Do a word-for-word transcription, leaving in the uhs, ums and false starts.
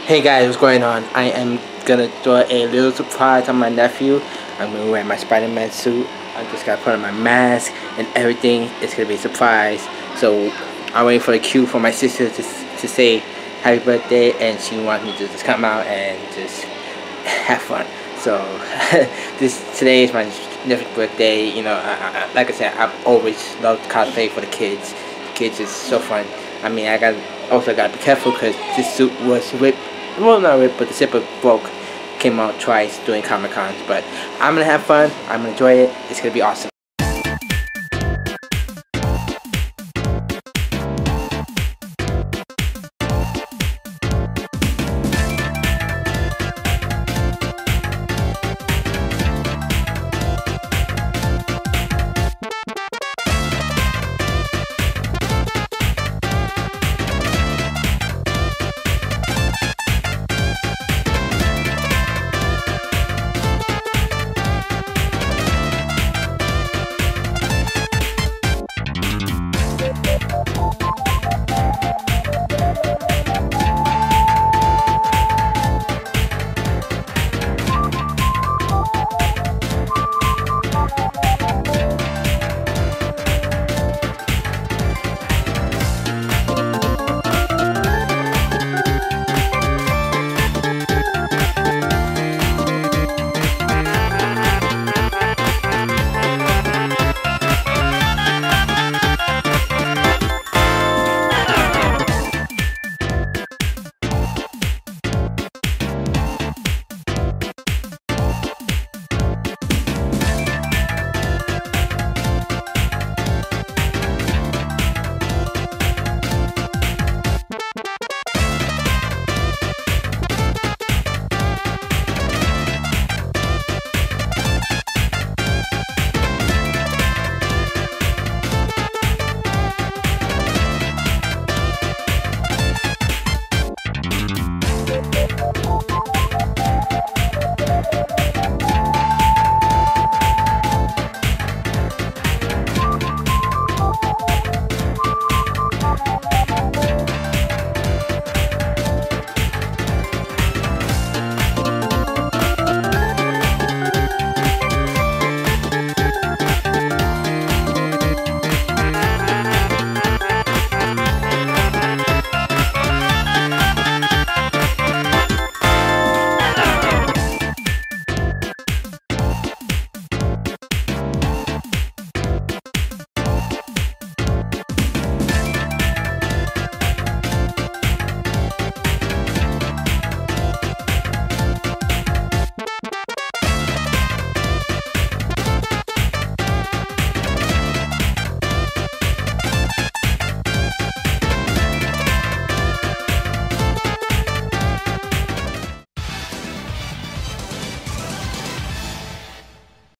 Hey guys, what's going on? I am gonna do a little surprise on my nephew. I'm gonna wear my Spider-Man suit. I just gotta put on my mask and everything. It's gonna be a surprise. So I'm waiting for the cue for my sister to, to say happy birthday, and she wants me to just come out and just have fun. So this today is my nephew's birthday. You know, I, I, like I said, I've always loved cosplay for the kids. The kids is so fun. I mean, I got also got to be careful because this suit was ripped. Well, not ripped, but the zipper broke. Came out twice during Comic Cons. But I'm gonna have fun. I'm gonna enjoy it. It's gonna be awesome.